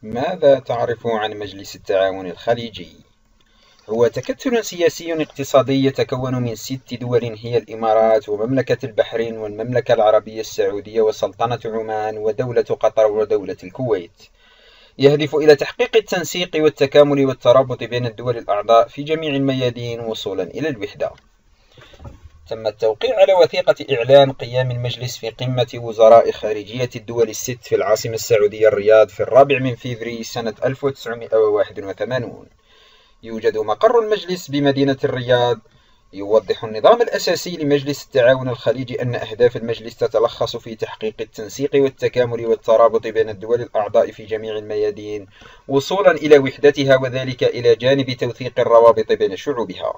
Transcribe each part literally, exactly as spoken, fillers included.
ماذا تعرف عن مجلس التعاون الخليجي؟ هو تكتل سياسي اقتصادي يتكون من ست دول هي الإمارات ومملكة البحرين والمملكة العربية السعودية وسلطنة عمان ودولة قطر ودولة الكويت. يهدف إلى تحقيق التنسيق والتكامل والترابط بين الدول الأعضاء في جميع الميادين وصولا إلى الوحدة. تم التوقيع على وثيقة إعلان قيام المجلس في قمة وزراء خارجية الدول الست في العاصمة السعودية الرياض في الرابع من فبراير سنة ألف وتسعمائة وواحد وثمانين. يوجد مقر المجلس بمدينة الرياض. يوضح النظام الأساسي لمجلس التعاون الخليجي أن أهداف المجلس تتلخص في تحقيق التنسيق والتكامل والترابط بين الدول الأعضاء في جميع الميادين وصولا إلى وحدتها، وذلك إلى جانب توثيق الروابط بين شعوبها.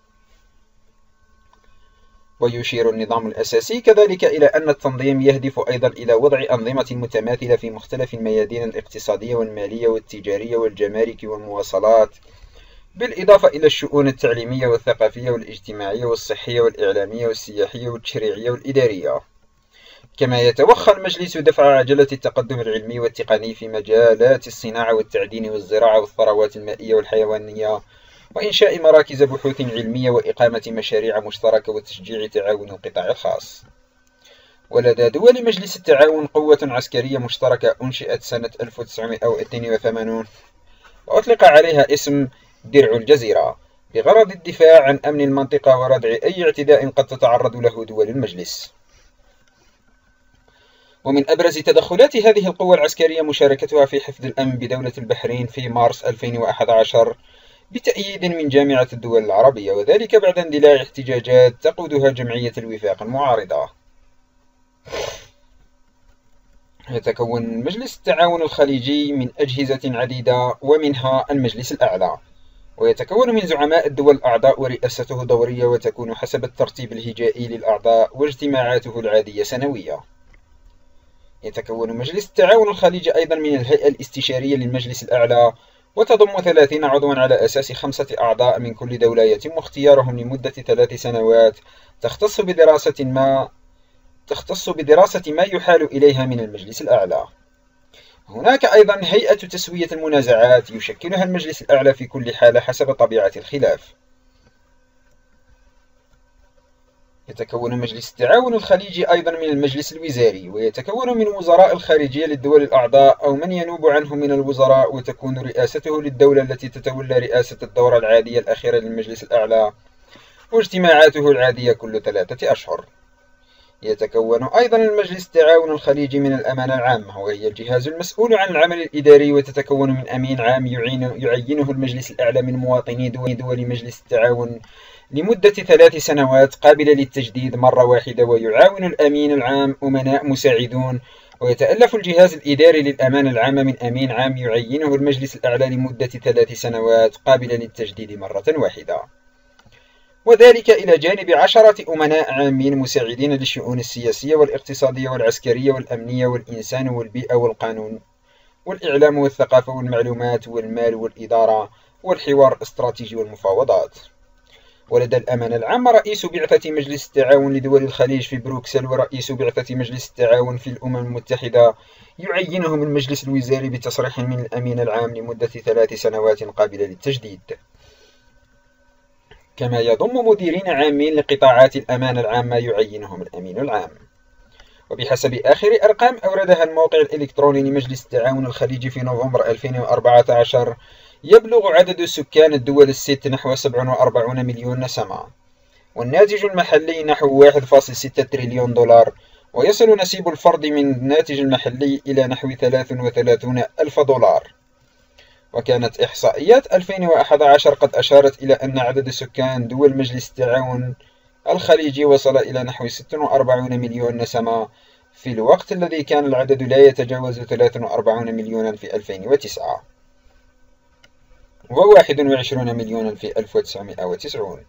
ويشير النظام الأساسي كذلك إلى أن التنظيم يهدف أيضا إلى وضع أنظمة متماثلة في مختلف الميادين الاقتصادية والمالية والتجارية والجمارك والمواصلات، بالإضافة إلى الشؤون التعليمية والثقافية والاجتماعية والصحية والإعلامية والسياحية والتشريعية والإدارية. كما يتوخى المجلس دفع عجلة التقدم العلمي والتقني في مجالات الصناعة والتعدين والزراعة والثروات المائية والحيوانية، وإنشاء مراكز بحوث علمية وإقامة مشاريع مشتركة وتشجيع تعاون القطاع الخاص. ولدى دول مجلس التعاون قوة عسكرية مشتركة أنشئت سنة ألف وتسعمائة واثنين وثمانين وأطلق عليها اسم درع الجزيرة بغرض الدفاع عن أمن المنطقة وردع أي اعتداء قد تتعرض له دول المجلس. ومن أبرز تدخلات هذه القوة العسكرية مشاركتها في حفظ الأمن بدولة البحرين في مارس ألفين وأحد عشر بتأييد من جامعة الدول العربية، وذلك بعد اندلاع احتجاجات تقودها جمعية الوفاق المعارضة. يتكون مجلس التعاون الخليجي من أجهزة عديدة ومنها المجلس الأعلى، ويتكون من زعماء الدول الأعضاء ورئاسته دورية وتكون حسب الترتيب الهجائي للأعضاء، واجتماعاته العادية سنوية. يتكون مجلس التعاون الخليجي أيضا من الهيئة الاستشارية للمجلس الأعلى، وتضم ثلاثين عضوا على أساس خمسة أعضاء من كل دولة يتم اختيارهم لمدة ثلاث سنوات تختص بدراسة ما تختص بدراسة ما يحال إليها من المجلس الأعلى. هناك أيضا هيئة تسوية المنازعات يشكلها المجلس الأعلى في كل حالة حسب طبيعة الخلاف. يتكون مجلس التعاون الخليجي أيضا من المجلس الوزاري، ويتكون من وزراء الخارجية للدول الأعضاء أو من ينوب عنهم من الوزراء، وتكون رئاسته للدولة التي تتولى رئاسة الدورة العادية الأخيرة للمجلس الأعلى، واجتماعاته العادية كل ثلاثة أشهر. يتكون أيضا المجلس التعاون الخليجي من الأمانة العامة، وهي الجهاز المسؤول عن العمل الإداري، وتتكون من أمين عام يعينه المجلس الأعلى من مواطني دول مجلس التعاون لمدة ثلاث سنوات قابلة للتجديد مرة واحدة، ويعاون الأمين العام أمناء مساعدون. ويتألف الجهاز الإداري للأمانة العامة من أمين عام يعينه المجلس الأعلى لمدة ثلاث سنوات قابلة للتجديد مرة واحدة، وذلك إلى جانب عشرة أمناء عامين مساعدين للشؤون السياسية والاقتصادية والعسكرية والأمنية والإنسان والبيئة والقانون والإعلام والثقافة والمعلومات والمال والإدارة والحوار الاستراتيجي والمفاوضات. ولدى الأمانة العامة رئيس بعثة مجلس التعاون لدول الخليج في بروكسل، ورئيس بعثة مجلس التعاون في الأمم المتحدة يعينهم المجلس الوزاري بتصريح من الأمين العام لمدة ثلاث سنوات قابلة للتجديد. كما يضم مديرين عامين لقطاعات الأمانة العامة يعينهم الأمين العام. وبحسب آخر أرقام أوردها الموقع الإلكتروني لمجلس التعاون الخليجي في نوفمبر ألفين وأربعة عشر، يبلغ عدد سكان الدول الست نحو سبعة وأربعين مليون نسمة، والناتج المحلي نحو واحد فاصلة ستة تريليون دولار، ويصل نسيب الفرد من الناتج المحلي إلى نحو ثلاثة وثلاثين ألف دولار. وكانت إحصائيات ألفين وأحد عشر قد أشارت إلى أن عدد سكان دول مجلس التعاون الخليجي وصل إلى نحو ستة وأربعين مليون نسمة، في الوقت الذي كان العدد لا يتجاوز ثلاثة وأربعين مليونا في ألفين وتسعة وواحد وعشرين مليونا في ألف وتسعمائة وتسعين.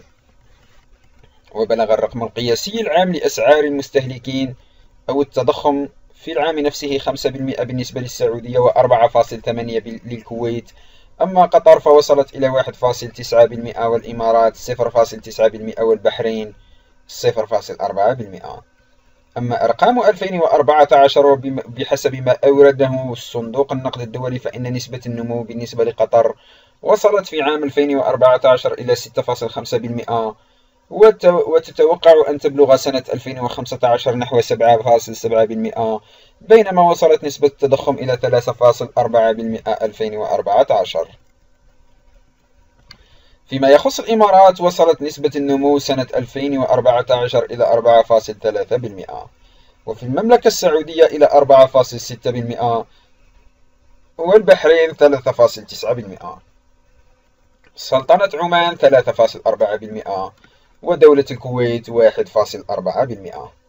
وبلغ الرقم القياسي العام لأسعار المستهلكين أو التضخم في العام نفسه خمسة بالمئة بالنسبة للسعودية وأربعة فاصلة ثمانية للكويت، أما قطر فوصلت إلى واحد فاصلة تسعة بالمئة، والإمارات صفر فاصلة تسعة بالمئة، والبحرين صفر فاصلة أربعة بالمئة. أما أرقام ألفين وأربعة عشر بحسب ما أورده صندوق النقد الدولي فإن نسبة النمو بالنسبة لقطر وصلت في عام ألفين وأربعة عشر إلى ستة فاصلة خمسة بالمئة، وتتوقع أن تبلغ سنة ألفين وخمسة عشر نحو سبعة فاصلة سبعة بالمئة، بينما وصلت نسبة التضخم إلى ثلاثة فاصلة أربعة بالمئة ألفين وأربعة عشر. فيما يخص الإمارات وصلت نسبة النمو سنة ألفين وأربعة عشر إلى أربعة فاصلة ثلاثة بالمئة، وفي المملكة السعودية إلى أربعة فاصلة ستة بالمئة، والبحرين ثلاثة فاصلة تسعة بالمئة، سلطنة عمان ثلاثة فاصلة أربعة بالمئة، ودولة الكويت واحد فاصلة أربعة بالمئة.